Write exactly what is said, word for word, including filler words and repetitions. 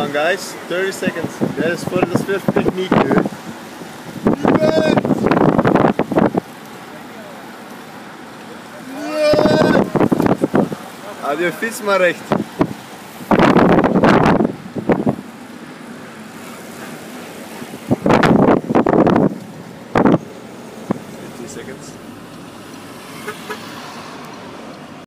on, guys. thirty seconds. Dat is voor de surftechniek nu. Houd je fiets maar recht.